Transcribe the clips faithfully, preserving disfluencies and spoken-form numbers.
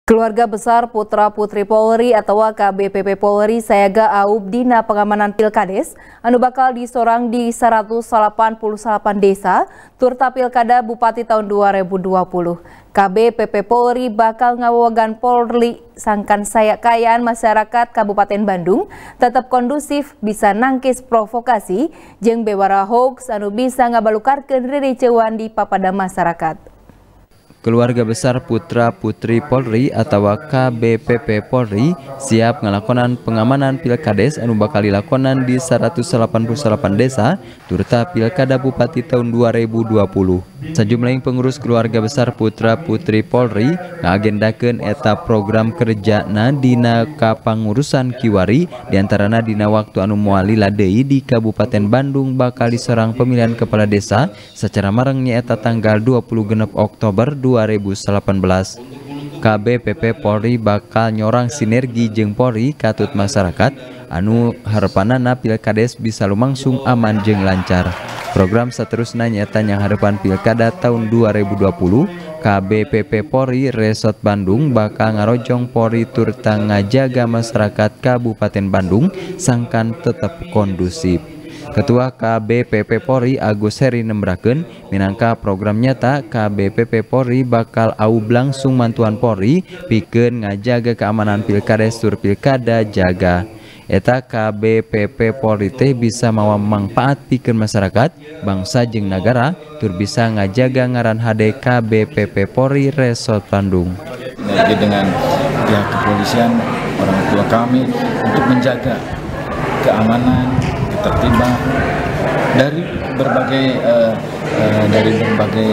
Keluarga besar Putra Putri Polri atau K B P P Polri sayaga aub dina pengamanan Pilkades anu bakal disorang di seratus delapan puluh delapan desa turta Pilkada Bupati tahun dua ribu dua puluh. K B P P Polri bakal ngawagan Polri sangkan saya kayaan masyarakat Kabupaten Bandung tetap kondusif bisa nangkis provokasi jeung bewara hoax anu bisa ngabalukarkeun riricewan di papada masyarakat. Keluarga besar Putra Putri Polri atau K B P P Polri siap ngelakonan pengamanan Pilkades anu bakal dilakonan di seratus delapan puluh delapan desa turta Pilkada Bupati tahun dua ribu dua puluh. Sajumlah pengurus keluarga besar Putra Putri Polri ngagendakeun eta program kerjana dina kapangurusan kiwari diantarana dina waktu anu moal lila deui di Kabupaten Bandung bakal disorang pemilihan kepala desa secara mareng nyaeta tanggal dua puluh genep Oktober dua ribu delapan belas. K B P P Polri bakal nyorang sinergi jeung Polri katut masyarakat anu harepanana Pilkades bisa lumangsung aman jeung lancar. Program saterusna nyaeta yang harapan Pilkada tahun dua ribu dua puluh. K B P P Polri Resort Bandung bakal ngarojong Polri turta ngajaga masyarakat Kabupaten Bandung sangkan tetap kondusif. Ketua K B P P Polri Agus Heri nembrakeun minangka program nyata K B P P Polri bakal aub langsung mantuan Polri pikeun ngajaga keamanan Pilkades tur Pilkada jaga. Eta K B P P Polri teh bisa mawa manfaat pikeun masyarakat, bangsa jeung nagara tur bisa ngajaga ngaran H D K B P P Polri Resort Bandung. Lagi dengan pihak kepolisian, orang tua kami untuk menjaga keamanan, ketertiban dari berbagai uh, uh, dari berbagai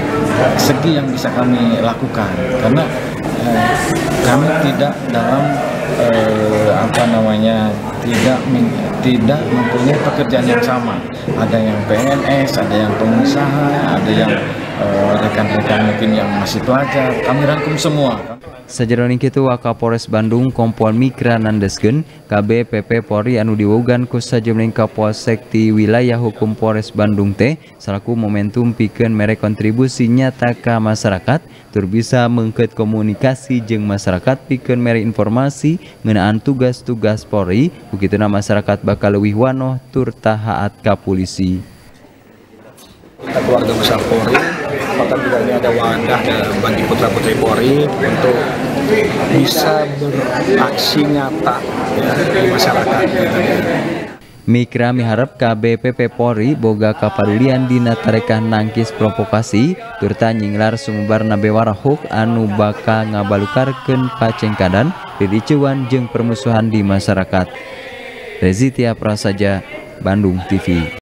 segi yang bisa kami lakukan karena uh, kami tidak dalam uh, apa namanya tidak tidak mempunyai pekerjaan yang sama, ada yang P N S, ada yang pengusaha, ada yang rekan-rekan uh, mungkin yang masih pelajar, kami rangkum semua. Sajeroning kitu Wakapolres Bandung Kompol Mikra nandeskeun K B P P Polri anu diwogan ku sajumlah Kapolsek ti wilayah hukum Polres Bandung teh salaku momentum pikeun mere kontribusi nyata ka masyarakat tur bisa meungkeut komunikasi jeung masyarakat pikeun mere informasi ngeunaan tugas-tugas Polri ukituna masyarakat bakal leuwih wanoh tur taat ka polisi. Keluarga besar Polri, maka juga ini ada wadah bagi Putra Putri Polri untuk bisa beraksi nyata ya, di masyarakat. Mikra miharep K B P P Polri boga kapadulian dina tarekah nangkis provokasi turta nyinglar sumberna bewara hoax anu bakal ngabalukarkeun pacengkadan, riricewan jeung permusuhan di masyarakat. Rezi Tia Prasaja, Bandung T V.